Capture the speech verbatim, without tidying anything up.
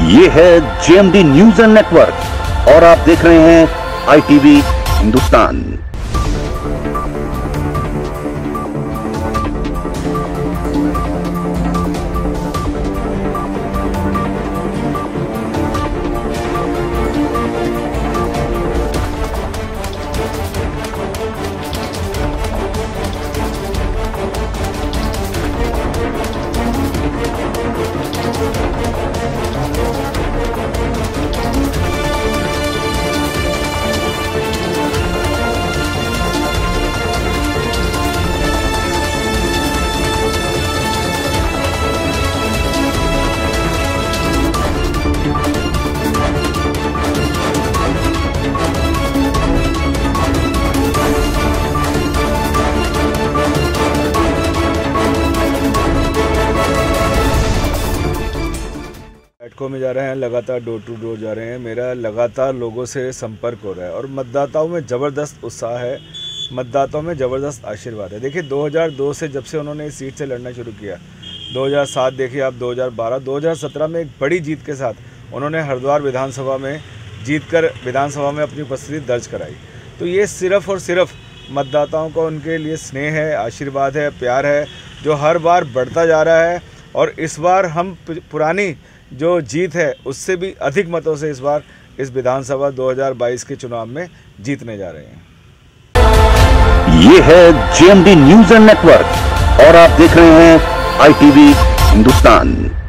ये है JMD news and network और आप देख रहे हैं आईटीवी हिंदुस्तान। बैठकों में जा रहे हैं, लगातार डोर टू डोर जा रहे हैं। मेरा लगातार लोगों से संपर्क हो रहा है और मतदाताओं में ज़बरदस्त उत्साह है, मतदाताओं में ज़बरदस्त आशीर्वाद है। देखिए दो हज़ार दो से जब से उन्होंने इस सीट से लड़ना शुरू किया, दो हज़ार सात देखिए आप, दो हज़ार बारह, दो हज़ार सत्रह में एक बड़ी जीत के साथ उन्होंने हरिद्वार विधानसभा में जीतकर विधानसभा में अपनी उपस्थिति दर्ज कराई। तो ये सिर्फ़ और सिर्फ मतदाताओं को उनके लिए स्नेह है, आशीर्वाद है, प्यार है, जो हर बार बढ़ता जा रहा है। और इस बार हम पुरानी जो जीत है उससे भी अधिक मतों से इस बार इस विधानसभा दो हज़ार बाईस के चुनाव में जीतने जा रहे हैं। ये है जेएमडी न्यूज एंड नेटवर्क और आप देख रहे हैं आईटीवी हिंदुस्तान।